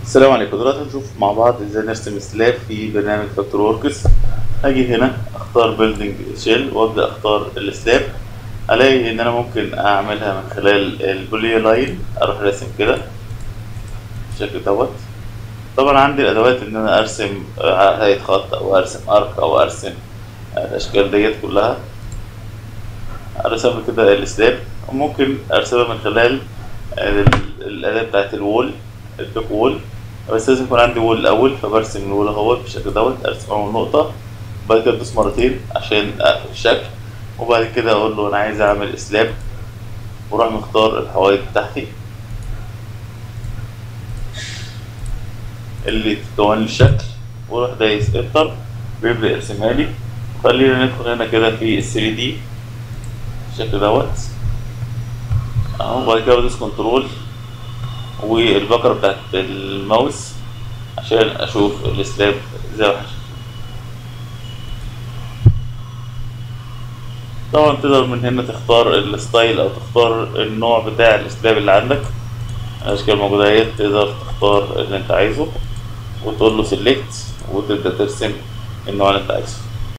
السلام عليكم. دلوقتي هنشوف مع بعض ازاي نرسم سلاب في برنامج فاكتور وركس. هاجي هنا اختار بيلدينج شيل وابدا اختار السلاب. الاقي ان انا ممكن اعملها من خلال البولي لاين، اروح راسم كده بالشكل دوت. طبعا عندي الادوات ان انا ارسم هيئة خط او ارسم ارك او ارسم الاشكال ديت كلها. ارسم كده السلاب، وممكن ارسمها من خلال الاداة بتاعت الوول، البيك وول. بس لازم يكون عندي وول الاول، فبرسم الوول اهوت بالشكل دوت. ارسم اول نقطة، وبعد كده ادوس مرتين عشان اقفل الشكل، وبعد كده اقول له انا عايز اعمل سلاب، واروح مختار الحوايط بتاعتي اللي تكون لي الشكل، واروح دايس انتر بيبدأ يرسمها لي. خلينا ندخل هنا كده في ال 3 دي بالشكل دوت اهو. وبعد كده بدوس كنترول والبكرة بتاعت الماوس عشان اشوف السلاب زي ما احنا. طبعا تقدر من هنا تختار الستايل او تختار النوع بتاع السلاب اللي عندك. الاشكال موجودة اهي، تقدر تختار اللي انت عايزه وتقول له سيلكت وتبدأ ترسم النوع اللي انت عايزه.